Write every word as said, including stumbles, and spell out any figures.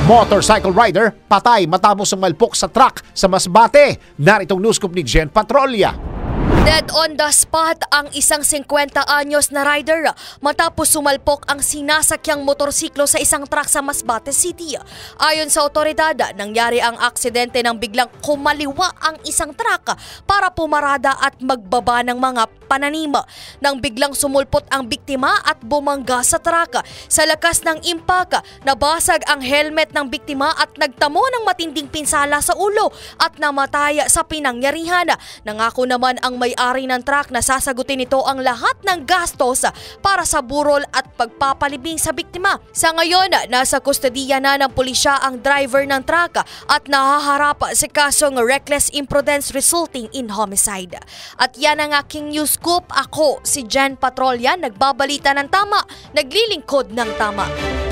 Motorcycle rider patay matapos sumalpok sa truck sa Masbate. Naritong newscoop ni Jen Patrolya. Dead on the spot ang isang fifty anyos na rider matapos sumalpok ang sinasakyang motorsiklo sa isang truck sa Masbate City. Ayon sa otoridad, nangyari ang aksidente nang biglang kumaliwa ang isang truck para pumarada at magbaba ng mga pananim. Nang biglang sumulpot ang biktima at bumangga sa truck. Sa lakas ng impact, nabasag ang helmet ng biktima at nagtamo ng matinding pinsala sa ulo at namatay sa pinangyarihan. Nangako naman ang may-ari ng truck na sasagutin nito ang lahat ng gastos para sa burol at pagpapalibing sa biktima. Sa ngayon, nasa kustodiya na ng pulisya ang driver ng truck at nahaharap sa kasong reckless imprudence resulting in homicide. At yan ang aking news scoop. Ako si Jen Patrolya, nagbabalita ng tama, naglilingkod ng tama.